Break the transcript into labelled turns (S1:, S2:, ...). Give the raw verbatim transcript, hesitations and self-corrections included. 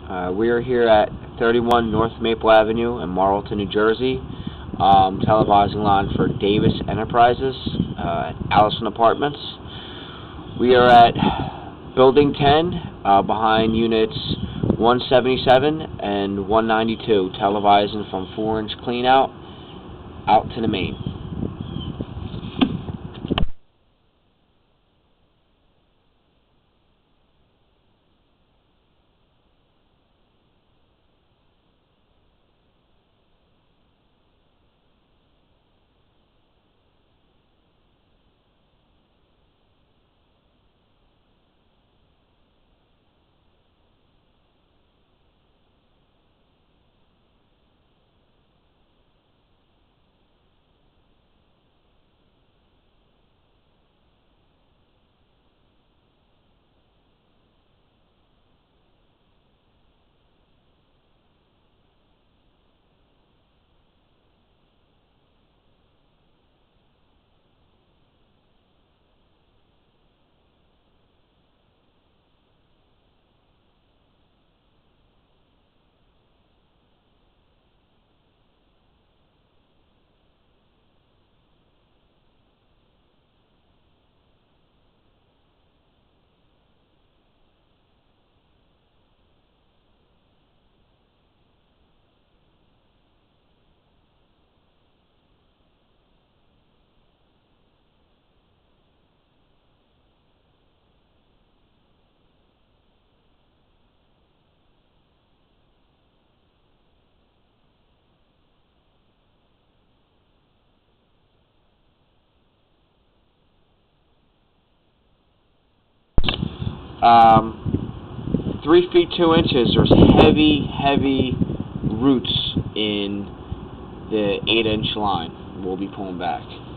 S1: Uh, we are here at thirty-one North Maple Avenue in Marlton, New Jersey, um, televising line for Davis Enterprises uh, at Allison Apartments. We are at Building ten, uh, behind Units one seventy-seven and one ninety-two, televising from four inch cleanout out to the main. Um, three feet two inches. There's heavy, heavy roots in the eight inch line. We'll be pulling back.